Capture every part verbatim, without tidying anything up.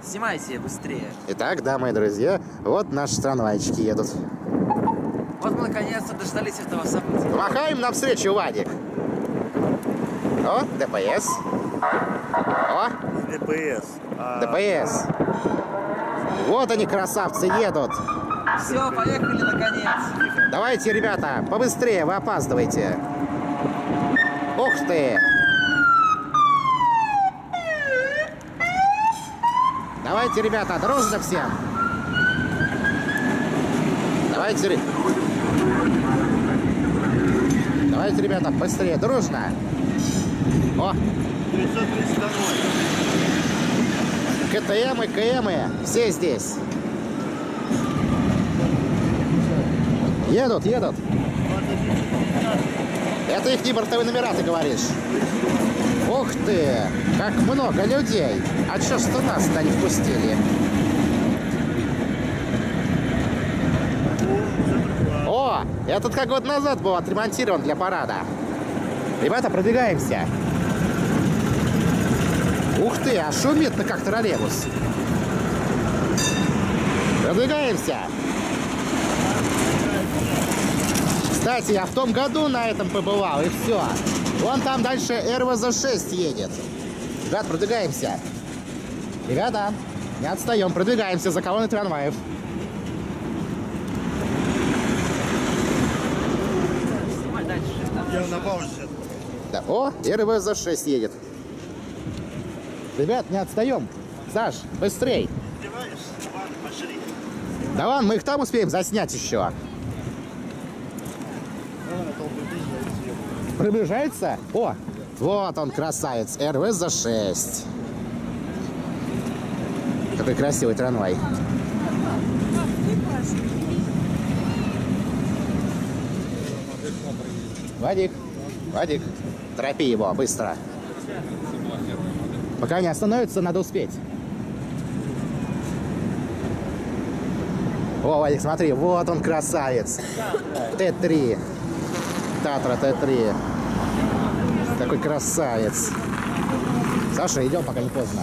Снимайте быстрее. Итак, да, мои друзья, вот наши трамвайчики едут. Вот мы наконец-то дождались этого события. Махаем навстречу, Вадик. О, ДПС. О, ДПС. А... ДПС. Вот они, красавцы, едут. Все, поехали наконец. Давайте, ребята, побыстрее, вы опаздываете. Ух ты. Давайте, ребята, дружно всем. Давайте, Давайте, ребята, быстрее, дружно. О! девятьсот тридцать два. КТМы, КМы, все здесь. Едут, едут. Это их не бортовые номера, ты говоришь. Ух ты, как много людей. А чё что нас-то не впустили? О, этот как год назад был отремонтирован для парада. Ребята, продвигаемся. Ух ты, а шумит-то как троллейбус. Продвигаемся. Кстати, я в том году на этом побывал, и все. Вон там дальше эр вэ зэ шесть едет. Ребят, продвигаемся. Ребята, не отстаем, продвигаемся за колонной трамваев. Я на паузе. Да. О, эр вэ зэ шесть едет. Ребят, не отстаем. Саш, быстрей. Ладно, пошли. Да ладно, мы их там успеем заснять еще. Приближается? О, вот он, красавец, эр вэ зэ шесть. Какой красивый трамвай. Вадик, Вадик, торопи его, быстро. Пока не остановится, надо успеть. О, Вадик, смотри, вот он, красавец. тэ три. Татра тэ три. Такой красавец. Саша, идем, пока не поздно.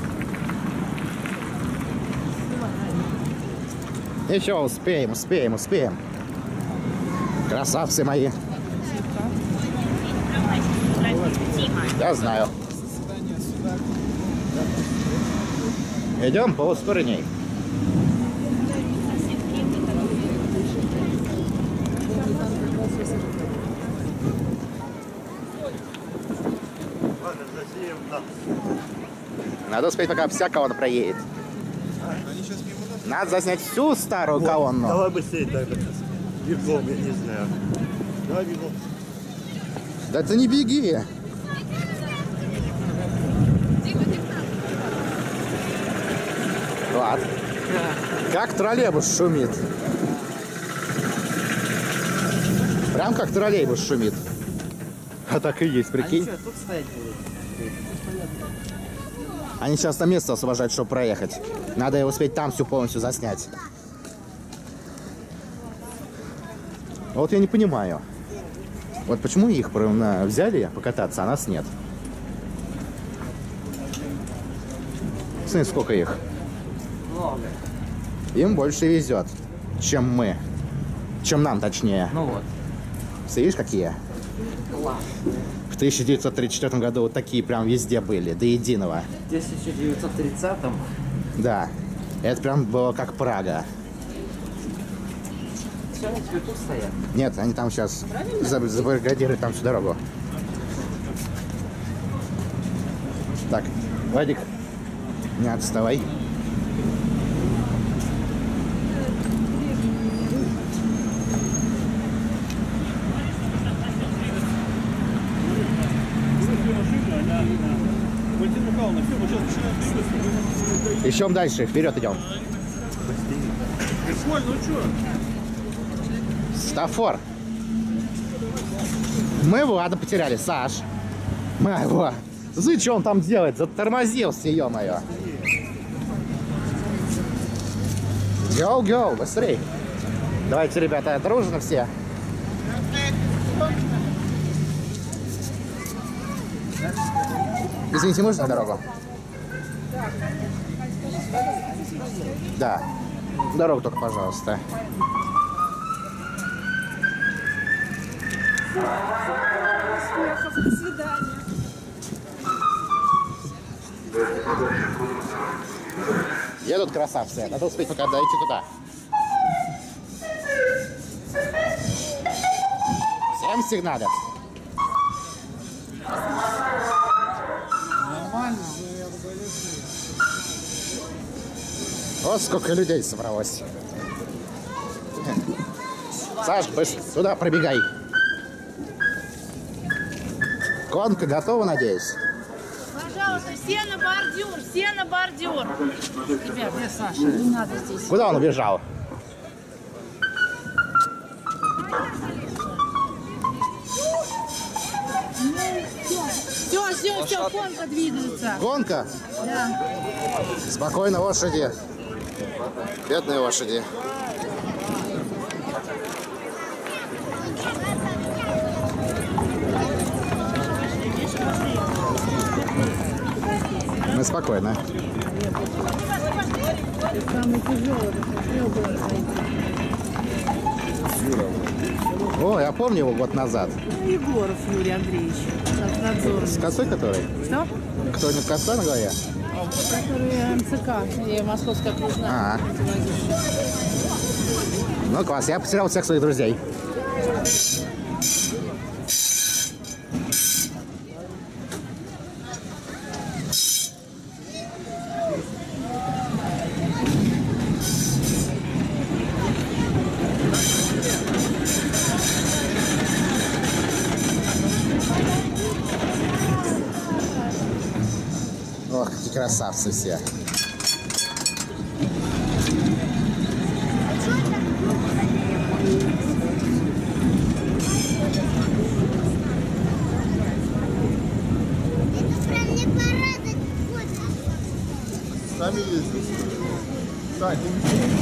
Еще успеем, успеем, успеем. Красавцы мои. Я знаю. Идем по ускорению. Надо успеть, пока вся колонна проедет. Надо заснять всю старую вот, колонну. Давай быстрее так. Бегом, я не знаю. Давай бегом. Да ты не беги. Влад, как троллейбус шумит. Прям как троллейбус шумит. А так и есть, прикинь. Они что, тут стоять будут? Они сейчас на место освобождают, чтобы проехать. Надо успеть там всю полностью заснять. Вот я не понимаю. Вот почему их взяли покататься, а нас нет? Смотри, сколько их. Много. Им больше везет, чем мы. Чем нам, точнее. Ну вот. Видишь, какие? Класс. В тысяча девятьсот тридцать четвёртом году вот такие прям везде были, до единого. В тысяча девятьсот тридцатом? Да. Это прям было как Прага. Все, они тебе тут стоят? Нет, они там сейчас забаррикадируют там всю дорогу. Так, Вадик, не отставай. Еще дальше, вперед идем. Стафор. Мы Влада потеряли, Саш. Мы его. Зы, что он там делает? Затормозился, ё-моё. Гоу-гоу, быстрей. Давайте, ребята, дружно все. Извините, можно на дорогу? Да. Дорогу только, пожалуйста. Успехов, до свидания. Едут красавцы. Надо успеть пока дойти туда. Всем сигналят. Нормально. Вот сколько людей собралось. Саш, быстро сюда пробегай. Гонка готова, надеюсь? Пожалуйста, все на бордюр, все на бордюр. Ребят, где Саша? Не надо здесь. Куда он убежал? Все, все, все, гонка двигается. Гонка? Да. Спокойно, лошади. Бедные лошади. Мы спокойно. Самый тяжелый, О, я помню его год назад. Егоров Юрий Андреевич, надзорный. С косой который? Что? Кто-нибудь коса на голове? Который МЦК, и Московская окружная. А, ну класс, я потерял всех своих друзей. Ох, какие красавцы все. Сами ездят. Сань, ты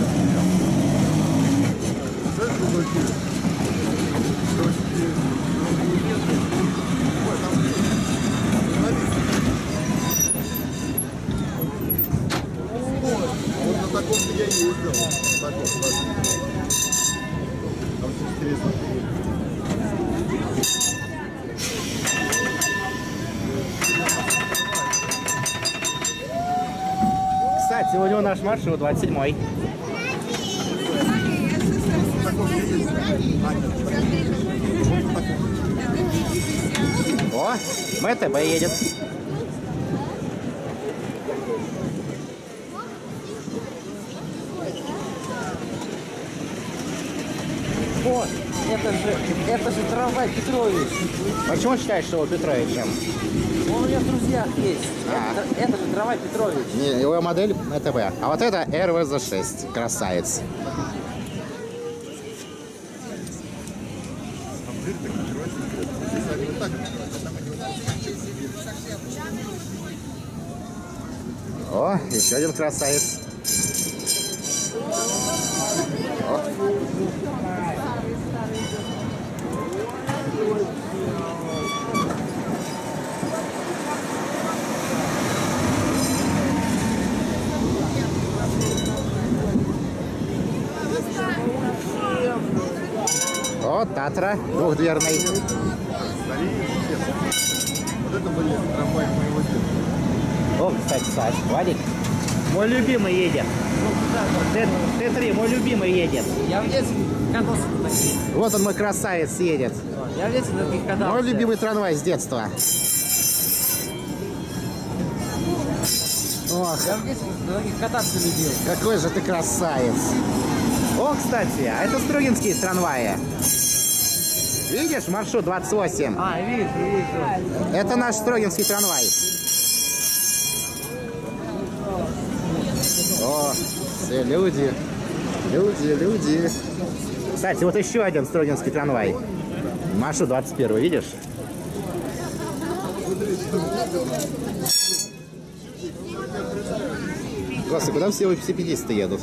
вот на таком-то я ездил. На таком, там все интересно. Кстати, сегодня наш маршрут двадцать седьмой. О, МТБ едет. О, это же, это же трамвай Петрович. Почему считаешь, что его Петровичем? Он у меня в друзьях есть. А. Это, это же трамвай Петрович. Не, его модель МТБ. А вот это эр вэ зэ шесть. Красавец. О, еще один красавец. О. О, Татра двухдверный. Вот это были трамваи моего детства. О, кстати, Саш, Вадик, мой любимый едет. Т три, мой любимый едет. Я в детстве катался на таких. Вот он, мой красавец, едет. Я в детстве на таких катался. Мой любимый трамвай с детства. Ох, Я в детстве на таких кататься любил. какой же ты красавец. О, кстати, а это строгинские трамваи. Видишь, маршрут двадцать восемь? А, вижу, вижу. Это наш строгинский трамвай. О, все люди, люди, люди. Кстати, вот еще один строгинский трамвай. Маршрут двадцать первый, видишь? Господи, куда все велосипедисты едут?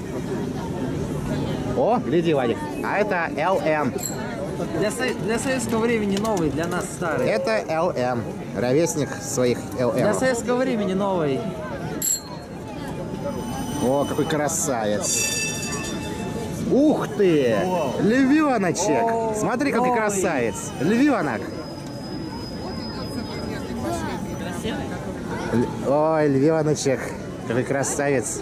О, гляди, Вадик. А это эл эм. Для, со- для советского времени новый, для нас старый. Это эл эм. Ровесник своих эл эм. Для советского времени новый. О, какой красавец. Ух ты! Львеночек! Смотри, какой красавец! Львенок! Л- Ой, львеночек! Какой красавец!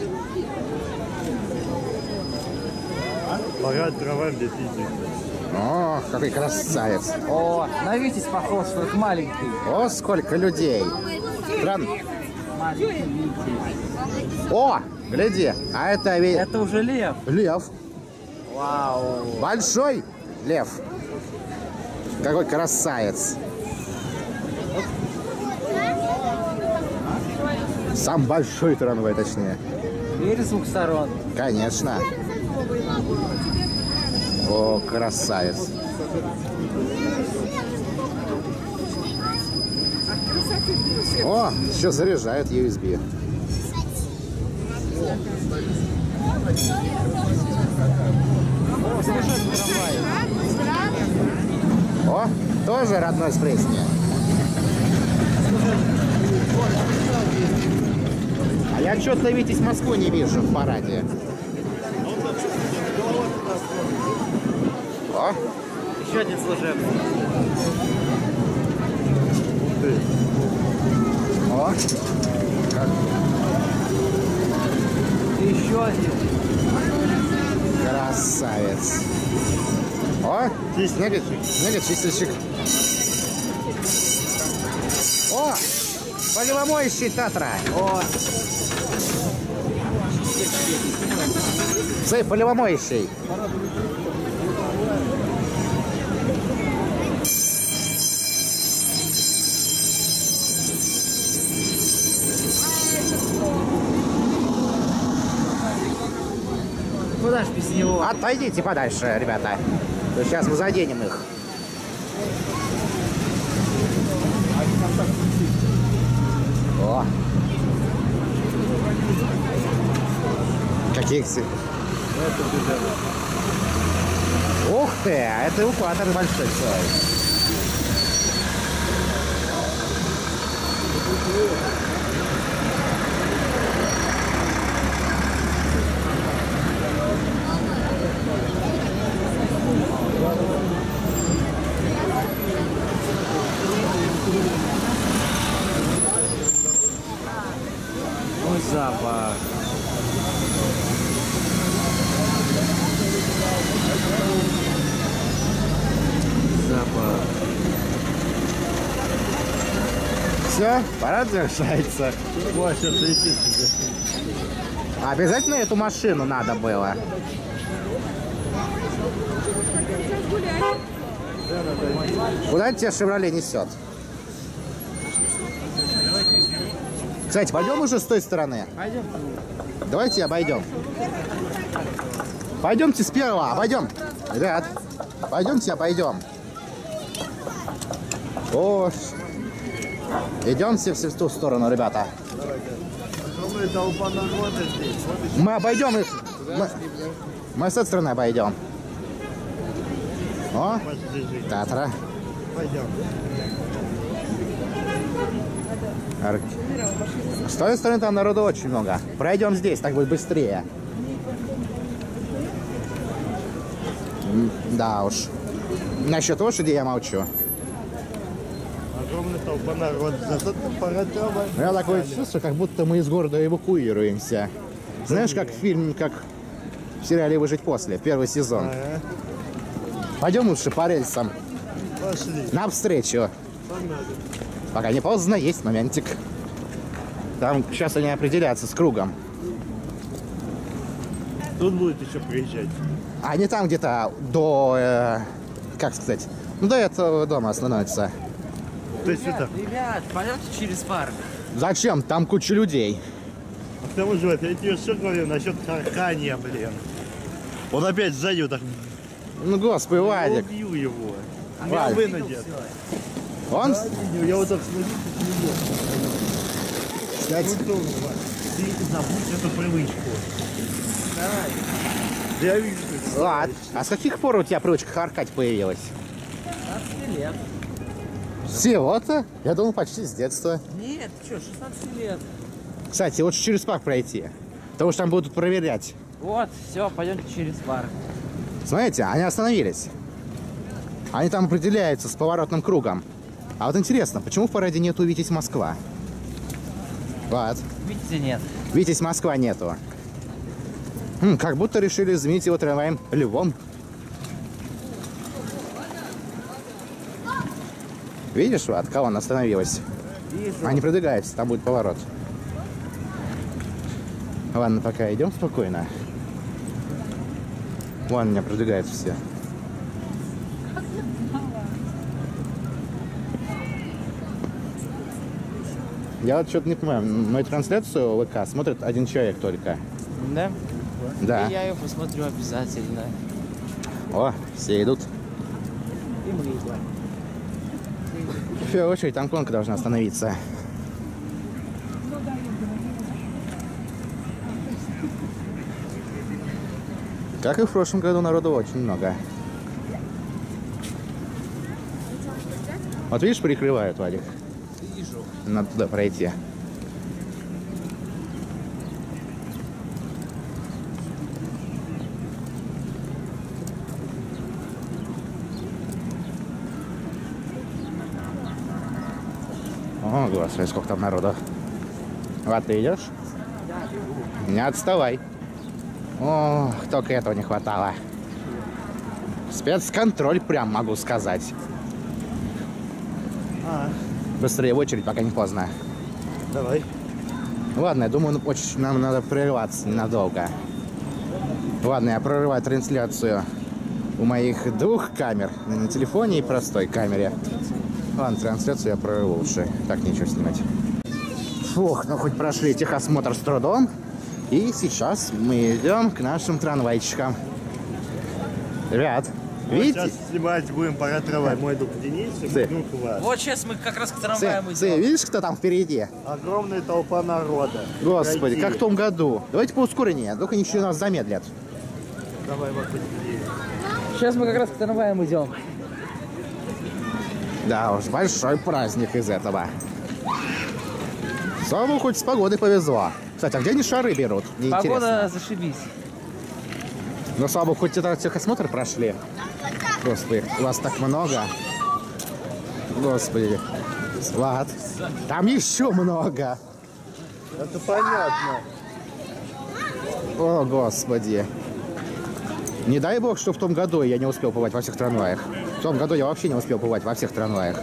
Парад трава для физики. О, какой красавец! О, на Витязь похож, только маленький. О, сколько людей! Странно. Маленький Витязь. О, гляди! А это ведь Это уже лев. лев! Вау. Большой лев! Какой красавец! Сам большой трамвай, точнее. Двери с двух сторон. Конечно. О, красавец. О, еще заряжают ю эс би. О, тоже родной с Пресни. А я что-то Витязь Москву не вижу в параде. О, Еще один служебный. о. И еще один. Красавец. О, снега- снегочистильщик. О, поливомоющий Татра. О, Цей поливомоющий. куда ж без него? Отойдите подальше, ребята. То сейчас мы заденем их. О. Каких си- Ух ты, а это эвакуатор большой целый. Ой, запах. Запах. Все, парад завершается. О, сейчас летит. Обязательно эту машину надо было. Куда тебя «Шевроле» несет? Кстати, пойдем уже с той стороны? Пойдем. Давайте обойдем. Пойдемте с первого, обойдем. Ребят, пойдемте обойдем. О, идемте все в ту сторону, ребята. Огромная толпа народа здесь. Вот еще. Мы обойдем их. Мы, мы с этой стороны обойдем. О, Подожди. Татра. Пойдем. Ар- С той стороны там народу очень много. Пройдем здесь, так будет быстрее. М, Да уж. Насчет лошади я молчу. Огромная толпа народа. Зато парад трава. Я такое чувство, как будто мы из города эвакуируемся. Знаешь, как фильм, как в сериале «Выжить после», первый сезон. Ага. Пойдем лучше по рельсам. Пошли. Навстречу. Погнали. Пока не поздно, есть моментик. Там сейчас они определятся с кругом. Тут будет еще приезжать. А не там где-то до, э, как сказать, ну, до этого дома остановятся. То есть сюда. Ребят, пойдемте через парк. Зачем? Там куча людей. А к тому же, вот, я тебе что говорю насчет харкания, блин. Он опять сзади вот так. Ну, господи, Я Вадик. убью его. Меня Вадик. вынудят. Он, Да, я вот так смотрю, кстати, ты забудь эту привычку. Давай. Я вижу. Влад, а с каких пор у тебя привычка харкать появилась? шестнадцать лет. Всего-то? Я думал, почти с детства. Нет, что, шестнадцать лет. Кстати, лучше через парк пройти. Потому что там будут проверять. Вот, все, пойдемте через парк. Смотрите, они остановились. Они там определяются с поворотным кругом. А вот интересно, почему в параде нету «Витязь Москва»? Вот. Видите, нет. «Витязь Москва» нету. Хм, как будто решили заменить его трамваем «Львом». Видишь, от кого она остановилась? Вижу. Они продвигаются, там будет поворот. Ладно, пока идем спокойно. Вон, меня продвигаются все. Я вот что-то не понимаю. Мою трансляцию в ВК смотрит один человек только. Да? Да. И я ее посмотрю обязательно. О, все идут. И мы идем. В первую очередь там колонка должна остановиться. Как и в прошлом году, народу очень много. Вот видишь, перекрывают, Вадик. Вижу. Надо туда пройти. О, господи, сколько там народу. Вот ты идешь? Не отставай. О, только этого не хватало. Спецконтроль, прям могу сказать. А, Быстрее в очередь, пока не поздно. давай. Ладно, я думаю, очень нам надо прерываться ненадолго. Ладно, я прорываю трансляцию у моих двух камер. На телефоне и простой камере. Ладно, трансляцию я прорыву лучше. Так нечего снимать. Фух, ну хоть прошли техосмотр с трудом. И сейчас мы идем к нашим трамвайчикам. Ребят, Вот видите? сейчас снимать будем пора трамвай. Мой друг Денис, Ты. друг вас. Вот сейчас мы как раз к Ты, трамваям ты идем. видишь, кто там впереди? Огромная толпа народа. Господи, Пройти. как в том году. Давайте по ускорению, только ничего нас замедлят. Давай вокруг людей. Сейчас мы как раз к трамваям идем. Да уж, большой праздник из этого. Слава, хоть с погодой повезло. Кстати, а где они шары берут? Мне Погода интересно. зашибись. Ну, слава богу, хоть это техосмотр прошли. Господи, вас так много. Господи. Влад, там еще много. Это понятно. О, господи. Не дай бог, что в том году я не успел побывать во всех трамваях. В том году я вообще не успел побывать во всех трамваях.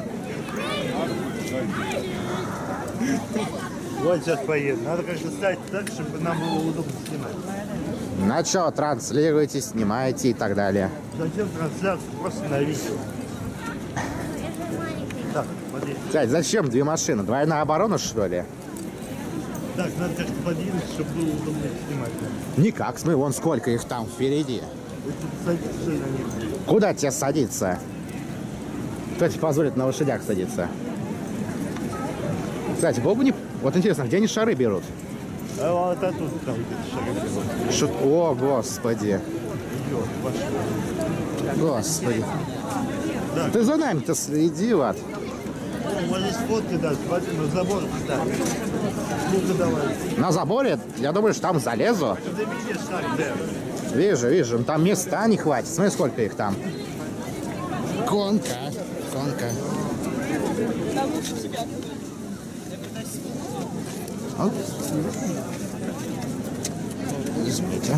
Вот сейчас поедем. Надо как-то ставить так, чтобы нам было удобно снимать. На что транслируете, снимаете и так далее. Зачем трансляцию? Просто на видео. Так, смотри. Кстати, зачем две машины? Двойная оборона, что ли? Так, надо как-то подвинуть, чтобы было удобно снимать. Никак, смотри, вон сколько их там впереди. Вы тут садитесь на них. Куда тебе садиться? Кто тебе позволит на лошадях садиться? Кстати, Богу не... Вот интересно, где они шары берут? А вот оттуда там где-то шагать. Шо... О, господи. Идет, пошли. Господи. Да. Ты за нами-то следи, Влад. Вот здесь фотки даже, смотри, на забор ставь. Ну-ка давай. На заборе? Я думаю, что там залезу. Ты видишь шаг, да? Вижу, вижу. Ну, там места не хватит. Смотри, сколько их там. Конка. Конка. Оп. Извините.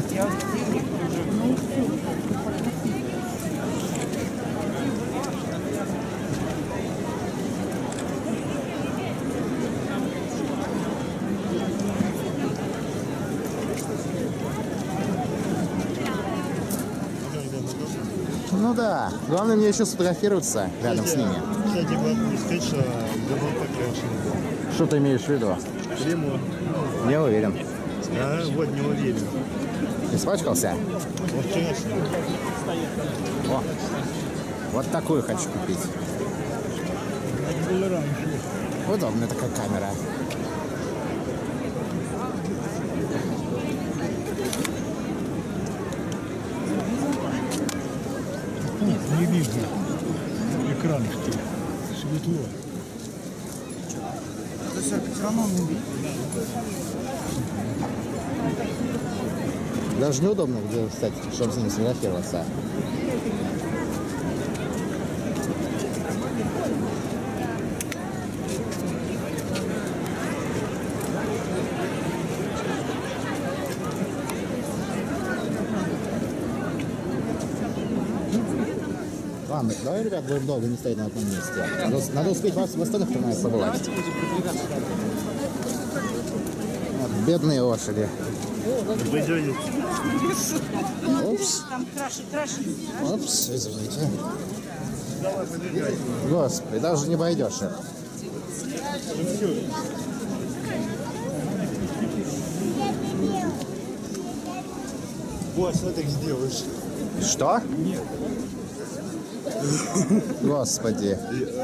Ну да. Главное мне еще сфотографироваться рядом с ними. Кстати, вот не сказать, что забор покрашен был. Что ты имеешь в виду? Ремонт. Не уверен. А, вот не уверен. Испачкался? Вот вчерашний. О, вот такую хочу купить. Удобная такая камера. Нет, не видно. Экран что светло. Все равно не видно. Даже неудобно, где, кстати, чтобы с ним сфотографироваться. Ладно, давай, ребят, будем долго не стоять на одном месте. Надо, надо успеть вас в остальных тормозах побывать. Вот, бедные лошади. Упс. Упс, извините. Господи, даже не пойдешь их. Вот, что ты сделаешь? Что? Нет. Господи.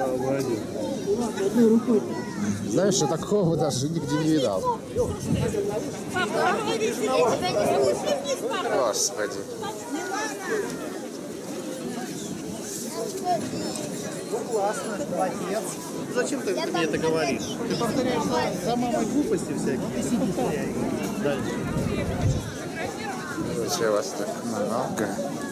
Знаешь, я такого даже нигде не видал. Господи. Ну классно, молодец. Зачем ты мне это говоришь? Ты повторяешь за, за мамой глупости всякие. Ты повторяй их. Дальше. Зачем вас так много?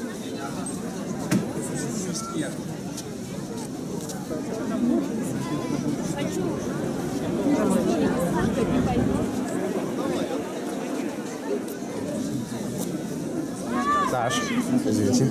Саш, извините.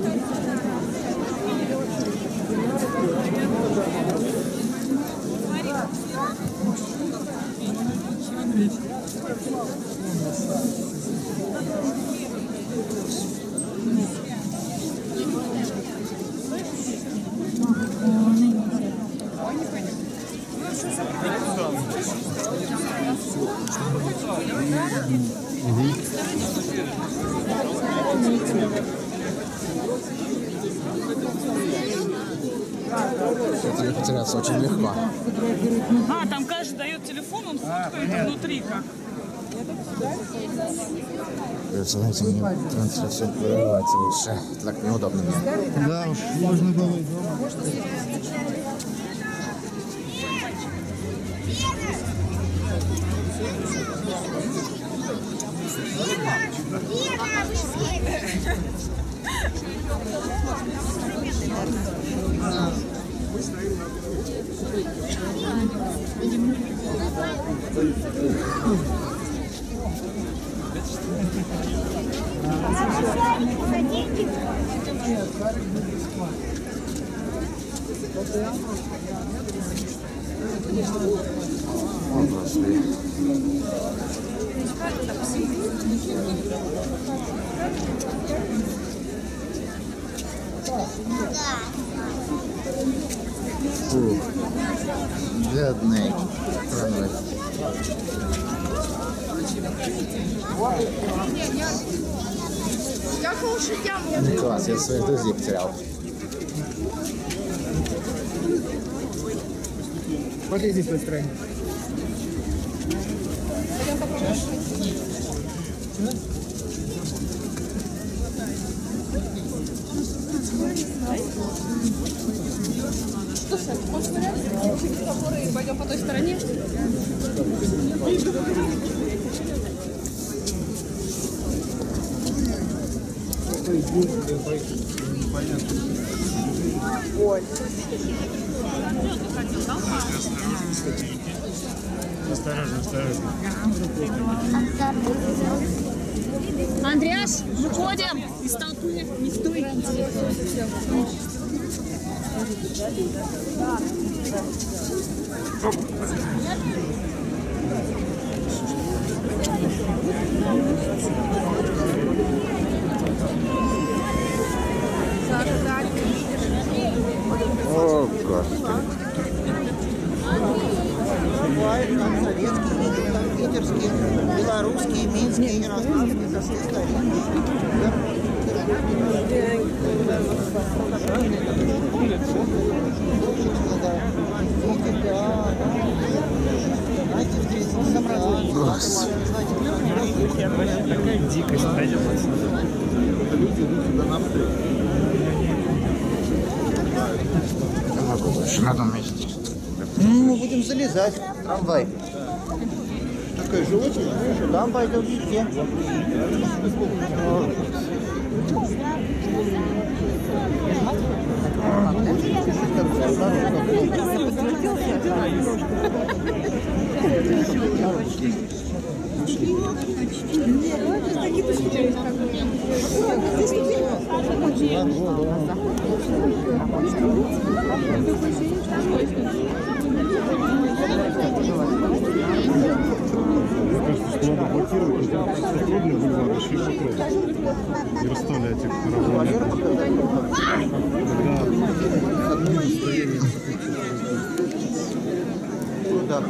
Это потеряться очень легко. А, там каждый дает телефон, он фоткает внутри как. Знаете, мне трансляцию прерывать лучше. Так неудобно мне. Да уж, можно было и дома. О, Господи. Фу. Бедный. Трамвай. Как лошадям? Класс, я своих друзей потерял. Пошли здесь построим. Пойдем по той стороне. Ой. Осторожно, осторожно. Андреаш, выходим из толпы, не стой. О, Господи. Бывает там советские виды, там питерские, белорусские, минские, ярославские, со всей стороны. Такая дикость. Пойдем отсюда. Люди идут сюда навстречу. Я могу больше на одном месте. Ну, мы будем залезать в трамвай. Узкая же очень. Там пойдем везде. Кажется, что надо блокировать Сокольный бульвар, еще и покрыть. И расставлять их на Куда?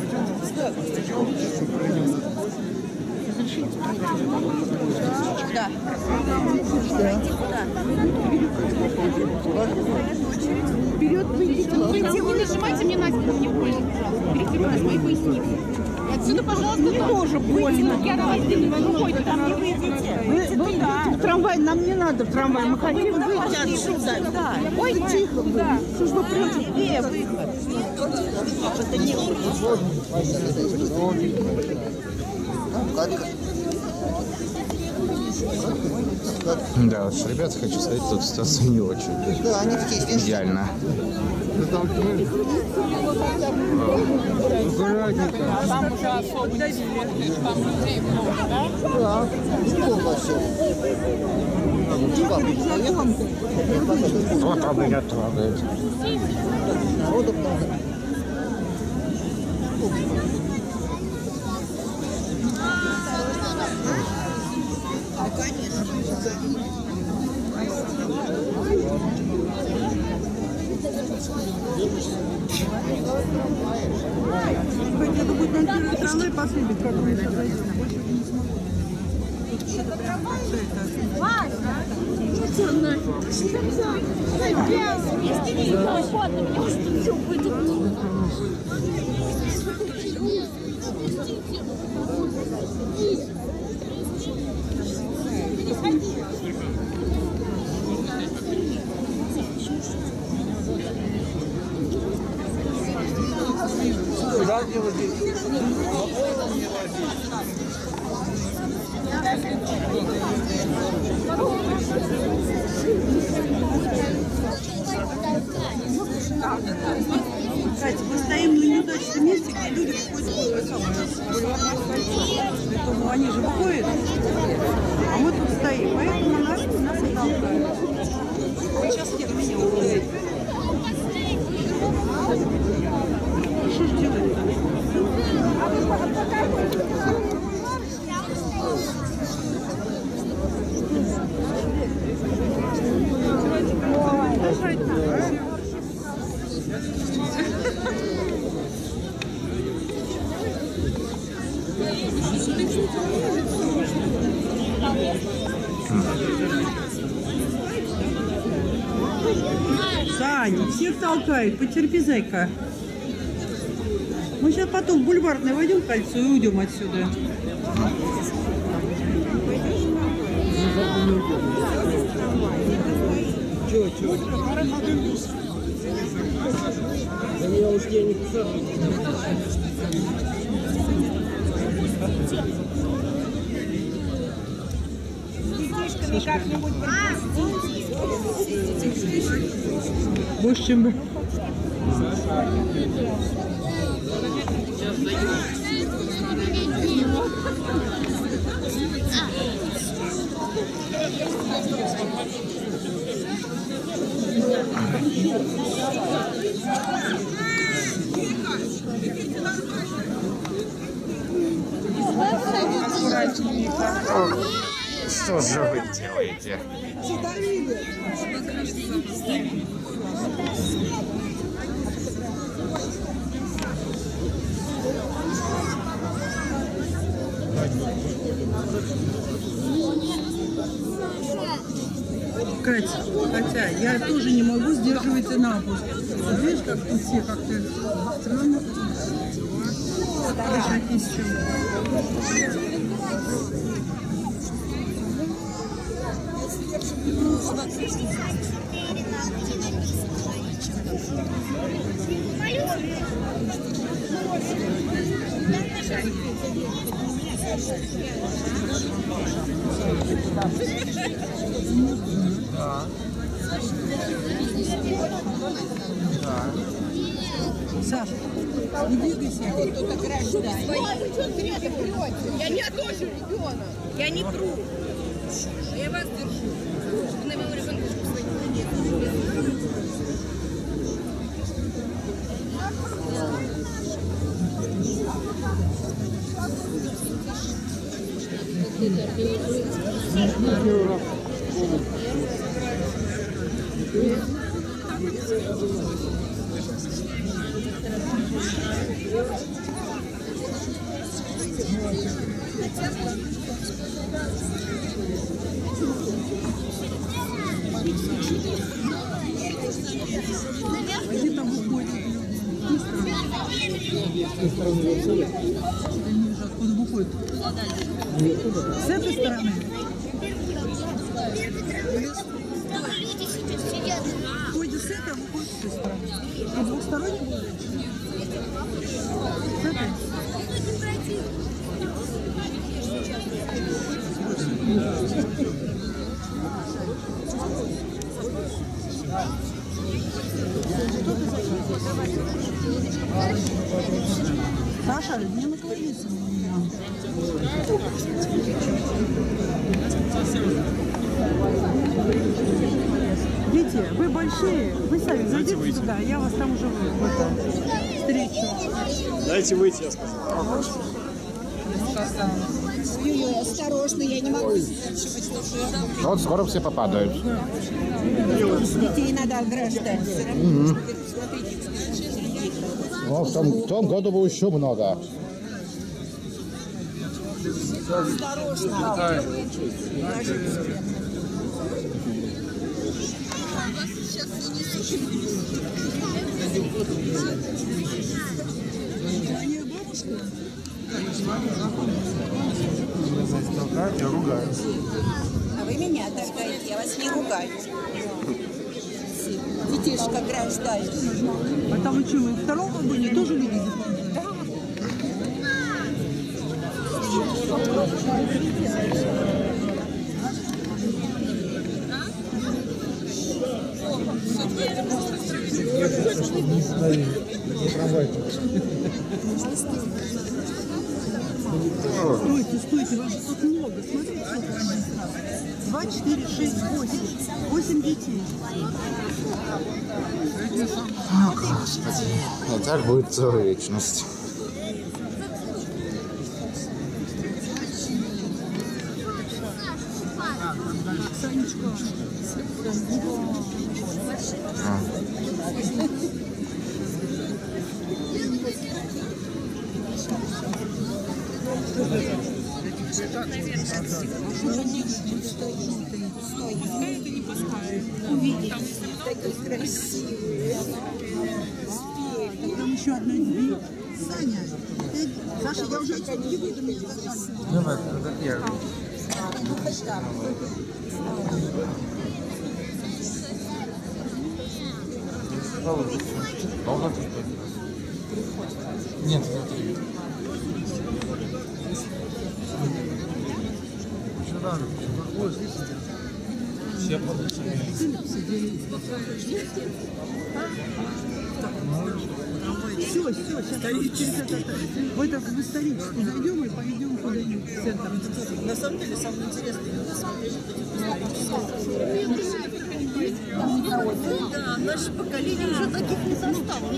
Куда? Вперед, выйдите. Не нажимайте мне на спину, мне больно, пожалуйста. Перекрывайте мои поясницы. Отсюда, пожалуйста, мне тоже больно. Вы там не выйдете. Вы туда. В трамвай нам не надо, в трамвай. Мы хотим выйти отсюда. Ой, тихо. Что ж вы прете? Где выход? Да, уж, ребята, хочу сказать, тут ситуация не очень. Да, они такие здесь. Идеально. Там уже особо давили. Слишком людей много, да? Да, полностью. Вот там меня трогает. Народу много. Это будет на первой трамвай последний, который Куда где вот здесь? Катя, мы стоим на неудачном месте, где люди выходят в бульварное кольцо. Поэтому они же выходят, а мы тут стоим. Поэтому нас, нас и толкают. Сейчас нет меня увидит. Что ж делать? Саня, всех толкает, потерпи, зайка. Мы сейчас потом в бульварное войдем в кольцо и уйдем отсюда. Чего, чего? Да я уж я не писал. Как-нибудь Больше, чем бы. Что же вы делаете? Катя, хотя я тоже не могу сдерживать напуск. Видишь, как тут все как-то странно. Дышать ни с чем. Да. Да. Саша, не двигайся. Я не тоже ребенок. Я не тру. Я вас держу. На моего ребенка Где там выходит? Откуда выходит? С этой стороны? Выходит с этой, а выходит с этой стороны. А двухсторонний будет? С этой? Саша, не наклонись на меня. Дети, вы большие, вы сами зайдите туда, я вас там уже встречу. Дайте выйти, я сказал. Ой-ой, осторожно, я не могу сдерживать уже. Вот скоро все попадают. Детей надо ограждать. Все равно, Угу. смотрите, Ну, в, том, в том году было еще много. осторожно. Я ругаюсь. А вы меня толкаете, я вас не ругаю. Детишек ограждают. А там вы что, вы в втором вагоне тоже люди заполняют? Да. Стойте, стойте, вас тут много. Смотрите, сколько они осталось. Два, четыре, шесть, восемь. Восемь детей. О, Господи. И так будет целая вечность. Санечка. Там еще одна дверь. Саня, ты... Саша, я уже отсюда не выйду, мне зажали. Давай, это первый. Нет, нет. Все Все, все, сейчас через это, в этот в исторический зайдем и пойдем куда-нибудь в центр. На самом деле, самое интересное, да, наше поколение уже таких не застало.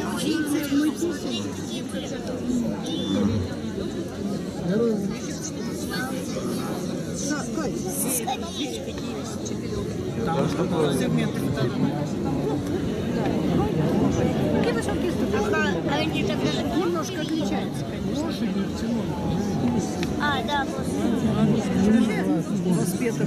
Там что-то сегменты. Какие высокие ступени? Они немножко отличаются, конечно. А, да, Воспета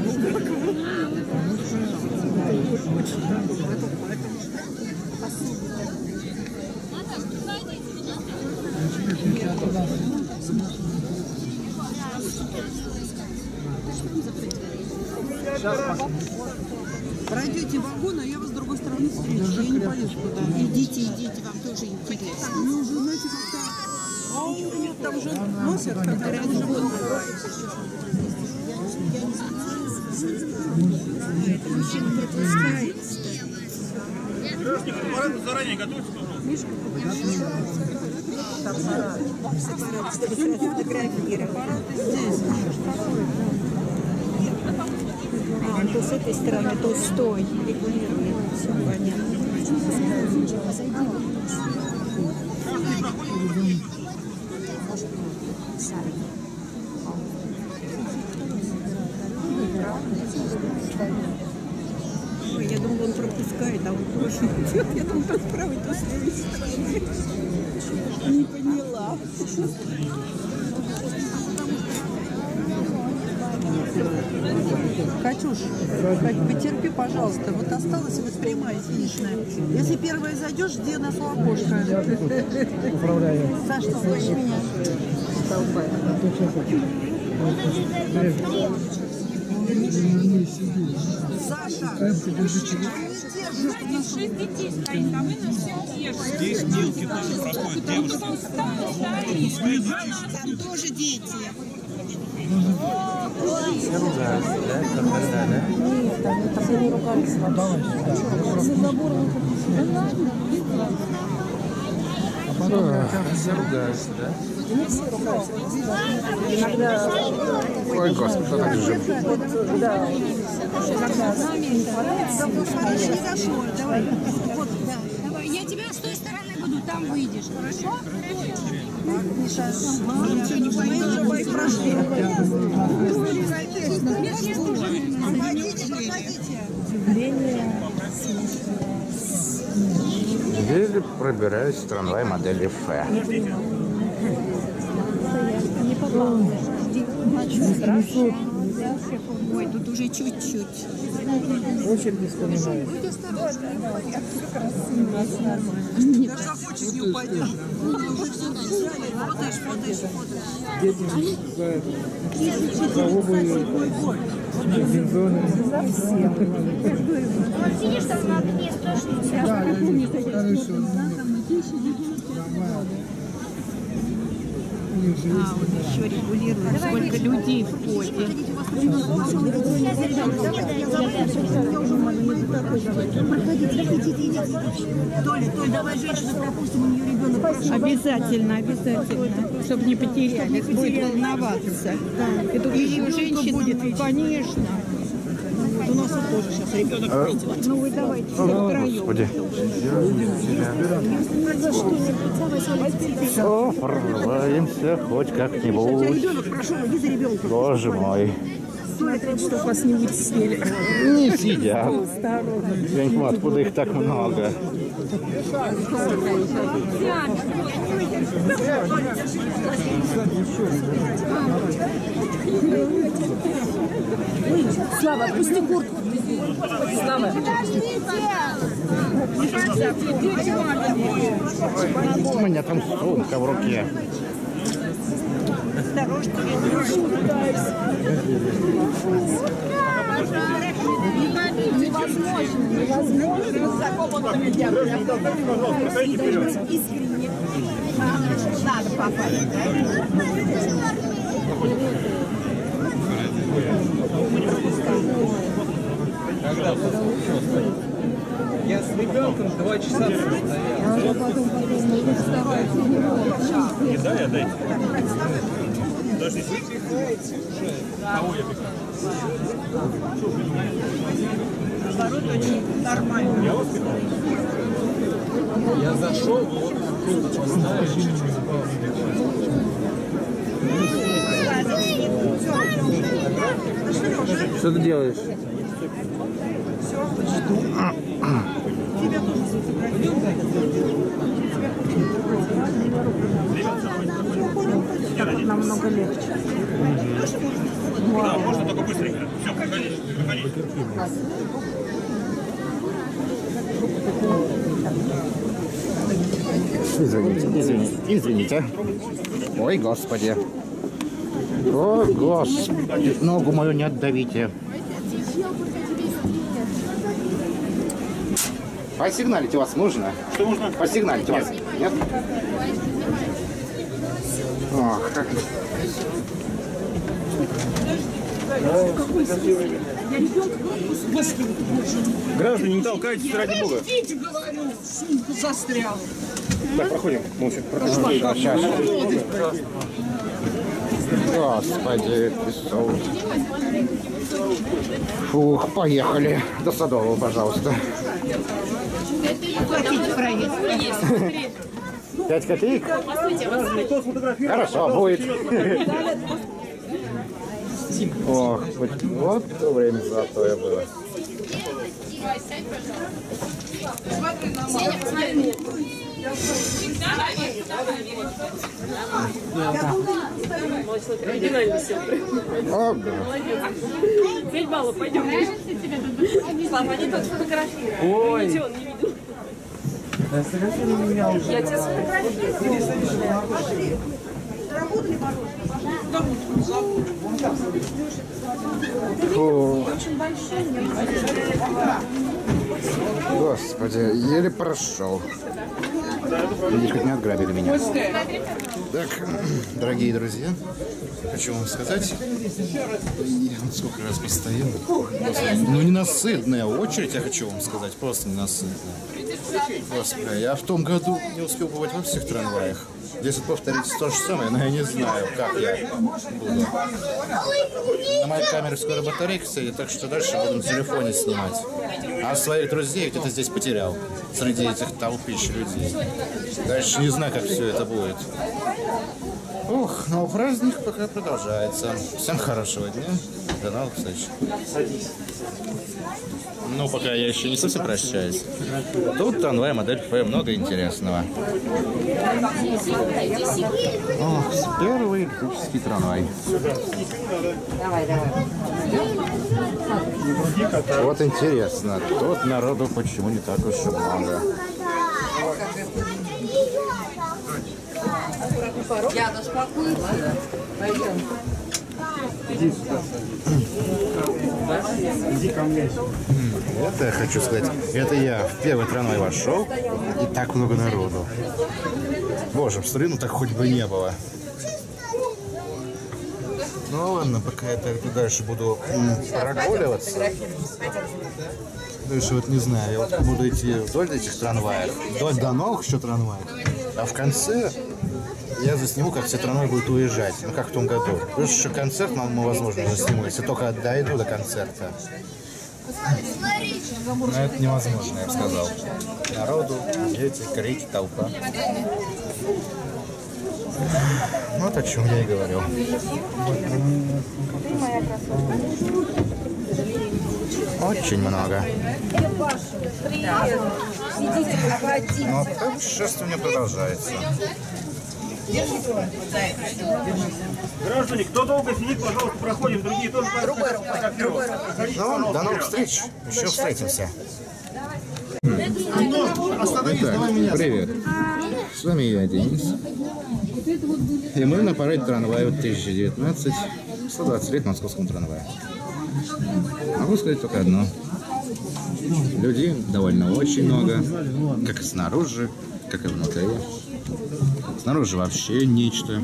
Пройдете вагон, а я вас с другой стороны встречу. Я не полезу туда. Идите, идите, вам тоже интересно. Ну, вы знаете, как-то Там же носят, как животные. Это мужчина пропускает. Заранее готовьте, пожалуйста. Аппарат, чтобы сразу фотографировать. А, он то с этой стороны, то с той. Регулирует. Все понятно. Ой, я думала, он пропускает, а он просто идет. Я думала, то с правой, то с левой стороны. Не поняла. Катюш, потерпи, пожалуйста. Вот осталось вот прямая финишная. Если первая зайдешь, жди нас у окошка. Управляю. Саш, ты слышишь меня? Саша! Шесть детей стоит, а вы на все держите. Здесь мелкие тоже проходят, девушки. Там тоже дети. Все ругаются, да? Когда, да? Нет, там это не ругаются. А потом все ругаются, да? Иногда... Ой, Господи, что так же? Да. Хорошо, зашло. Давай. Вот, да. Давай, я тебя с той стороны буду, там выйдешь, хорошо? Миша, ничего не поймешь, давай прошли. Еле пробираюсь в трамвай модели Ф. Не попал. Ой, тут уже чуть-чуть. Очень не вспоминаю. Будь осторожна. Даже захочешь, не упадешь. Фотаешь, фотаешь, фотаешь. Дети за обувью, бензоны. Вот видишь, там на окне страшно. Да, я вижу. Хорошо. А, вот еще регулирует, сколько людей входит. Толя, Толя, давай женщину пропустим, у нее ребенок. Обязательно, обязательно, чтобы не потеряли, будет волноваться. И тут еще женщина будет, конечно. У нас вот тоже сейчас ребенок видел. Ну вы давайте Господи. Все, прорываемся хоть как-нибудь. Ребенок, прошу, иди за ребенком. Боже мой. Смотрите, чтобы вас не вытеснили. Не сидят. Женька, откуда их так много? Слава, отпусти куртку. Слава. У меня там сумка в руке. Осторожно. Невозможно, невозможно. Закопанными дядями. Искренне. Надо попасть. Я с ребенком два часа стоял. Да, я дайте. Подожди. Кого я пихаю? Народ очень нормально. Я вас пихал? Я зашел, вот курточку ставишь. Что ты делаешь? Жду. Тебя тоже так намного легче. Да, можно только быстренько. Все, проходи, проходи. Извините, извините, извините. Ой, Господи. О, Господи. Ногу мою не отдавите. Посигналить вас нужно? Что нужно? Посигналить вас. Нет? Ох. Граждане, не толкайтесь, ради бога. Говорю, сумка застряла. Так, проходим. Молча. Господи, песок. Фух, поехали. До Садового, пожалуйста. Пять копеек? Хорошо, будет. Ох, вот, вот то время золотое было. О, да. Пять баллов, пойдем. Слава, они тут фотографируют. Ой. Видите, он не видел. Я тебя сфотографирую. Фу. Господи, еле прошел. Видишь, как не отграбили меня. Так, дорогие друзья, хочу вам сказать, я вот сколько раз постою. Ну, ненасытная очередь, я хочу вам сказать, просто ненасытная. Господи, я в том году не успел побывать во всех трамваях. Здесь повторится то же самое, но я не знаю, как я буду. На моей камере скоро батарейка сядет, так что дальше буду на телефоне снимать. А своих друзей где-то здесь потерял, среди этих толпищ людей. Дальше не знаю, как все это будет. Ух, но праздник пока продолжается. Всем хорошего дня. До новых встреч. Ну, пока я еще не совсем прощаюсь. Тут трамвай модель Ф, много интересного. Ох, первый электрический трамвай. Давай, давай. Вот интересно, тут народу почему не так уж и много. Я успокоиться. Пойдем. Иди сюда. Иди ко мне. Это я хочу сказать, это я в первый трамвай вошел, и так много народу. Боже, посмотри, ну так хоть бы не было. Ну ладно, пока я так дальше буду прогуливаться. Дальше вот не знаю, я вот буду идти вдоль этих трамваев, вдоль до новых еще трамваев. А в конце я засниму, как все трамваи будут уезжать, ну как в том году. Плюс еще концерт, мы, возможно, засниму, если только дойду до концерта. Но это невозможно, я бы сказал. Народу, дети, крики, толпа. Вот о чем я и говорил. Очень много. Но пока путешествие продолжается. Граждане, кто долго сидит, пожалуйста, проходим. Другие тоже. Другой рукой. Ну, до новых встреч. Еще встретимся. Итак, привет. С вами я, Денис. И мы на параде трамвая две тысячи девятнадцать. сто двадцать лет московскому трамваю. Могу сказать только одно. Людей довольно очень много. Как и снаружи, как и внутри. Снаружи вообще нечто.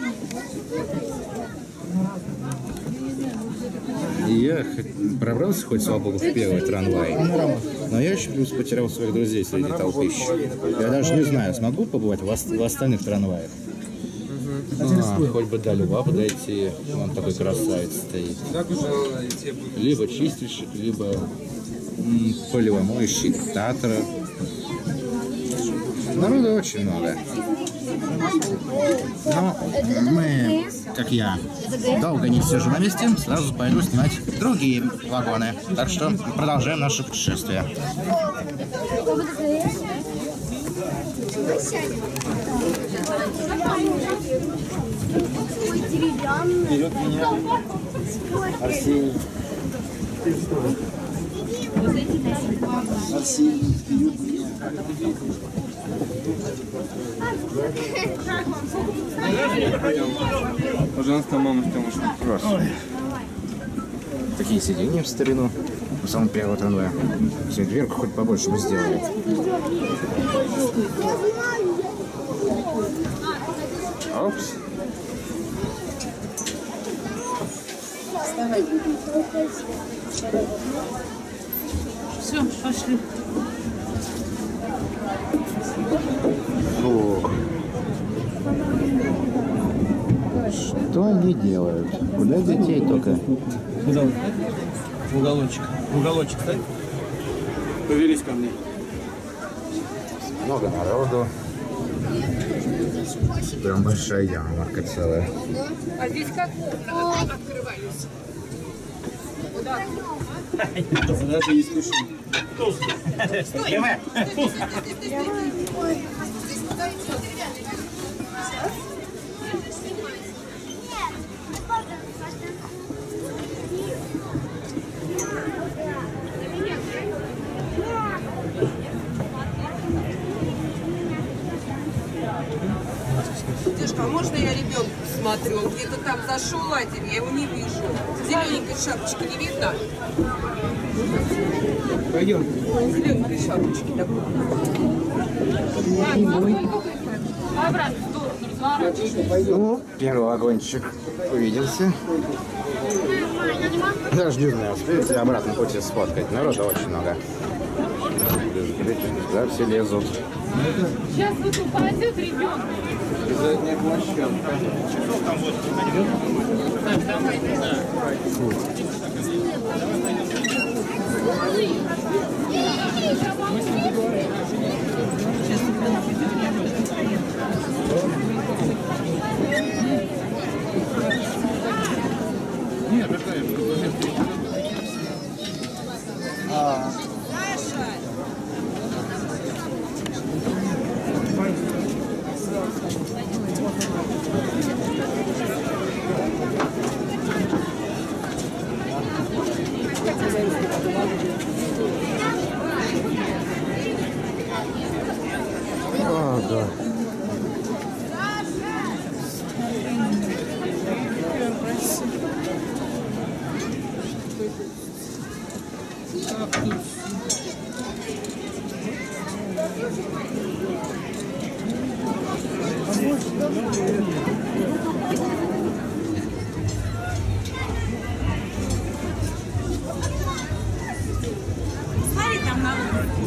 И я пробрался хоть, слава богу, в первый трамвай, но я еще плюс потерял своих друзей среди толпищ. Я даже не знаю, смогу побывать в, ост в остальных трамваях. А, хоть бы до Льва подойти, он такой красавец стоит. Либо чистильщик, либо полевомоющий Татра. Народу очень много. Но мы, как я, долго не сижу на месте, сразу пойду снимать другие вагоны. Так что продолжаем наше путешествие. Вперед меня. Арсений. Арсений, вперед меня. Пожалуйста, мамочка, может. Такие сиденья в старину. В самом первом трамвае. Все, дверку хоть побольше бы сделали. Опс. Все, пошли. Фух. Что они делают? Куда детей только? Куда? В уголочек. В уголочек, кстати. Поверись ко мне. Много народу. Прям большая ярмарка целая. А здесь как открывались? Куда? Даже не спеши. Стой! Дедушка, а можно я ребенка посмотрю? Он где-то там зашел один, я его не вижу. Зелененькой шапочки не видно? Пойдем. Зелененькой шапочки такой. Ну, первый вагончик увиделся. Даже не знаю, успеете ли обратно пути сфоткать. Народа очень много. Да, все лезут. Сейчас вот упадет ребенок. Задняя площадка. Нет, такая. Саша! О, да. Смотри, там на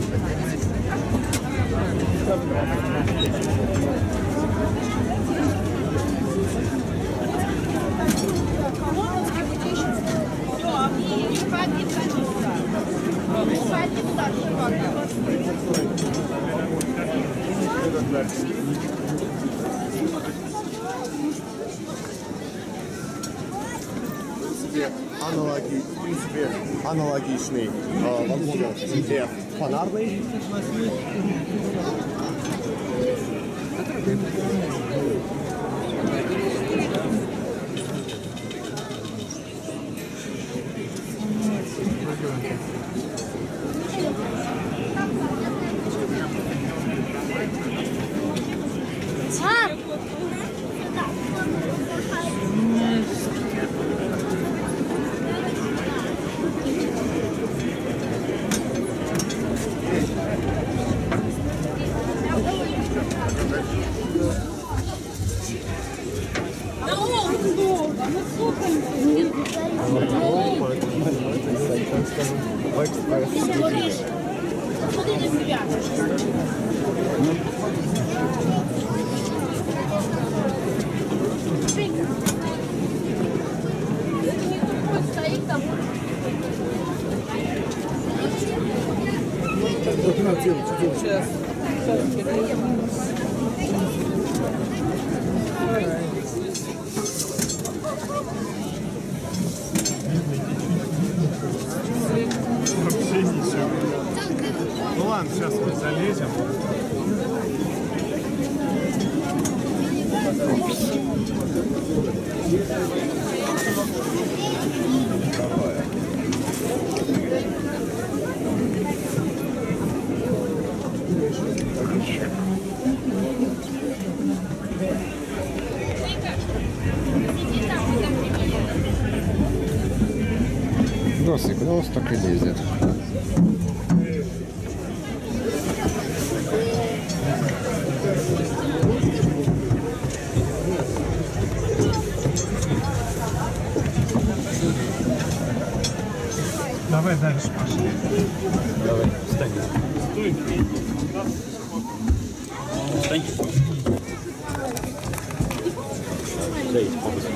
Аналоги, в принципе, аналогичный э, вагон где фонарный. Ну ладно, сейчас мы залезем. Досик, куда вас так и ездит? Давай дальше пошли. Давай, встань. Стой. Встань. Дайте побыстрее.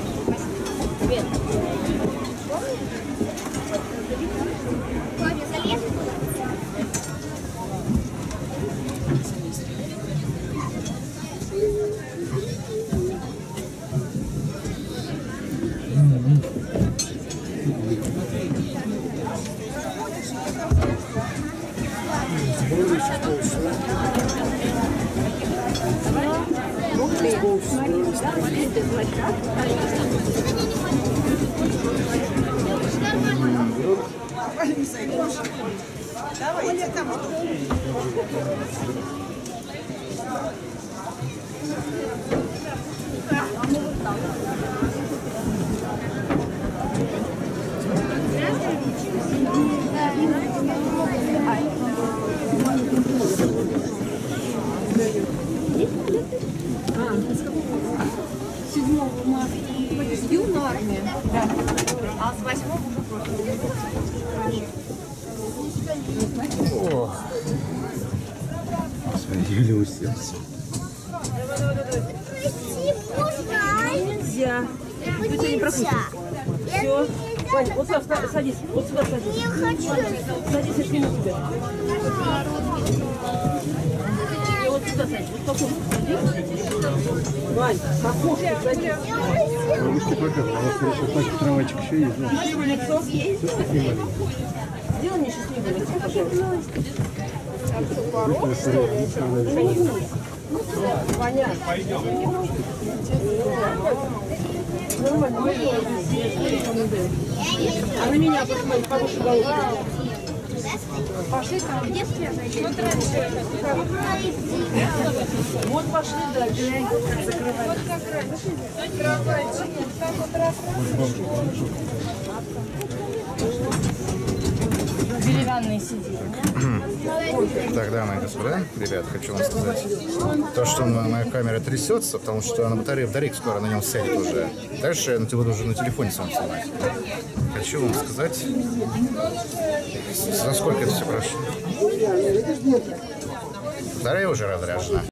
Давайте там. седьмого марта победил на армии. Да. А с восьмого О, Господи, еле уселся. Нельзя. Вы тебя не пропустите. Все. Вань, вот сюда садись. Вот сюда садись. Я хочу. Садись, я сниму тебя. И вот сюда садись. Вот по кухне садись. Вань, по кухне садись. Русский прокат. У вас еще платье кроватик еще есть, да? Счастливое лицо. Все такие маленькие. Сделай мне счастливое лицо, пожалуйста. Ваня. Нормально. А на меня посмотри, повыше голову. Пошли там. Где вот раньше. Вот пошли дальше. Закрывай. Вот как раньше. Кровать. Так вот раз. Деревянные сиденья. Так, дамы и господа, ребят, хочу вам сказать, то, что моя камера трясется, потому что на батарее батарейка скоро на нем сядет уже. Дальше я буду уже на телефоне сам снимать. Хочу вам сказать, за сколько это все прошло. Батарея уже разряжена.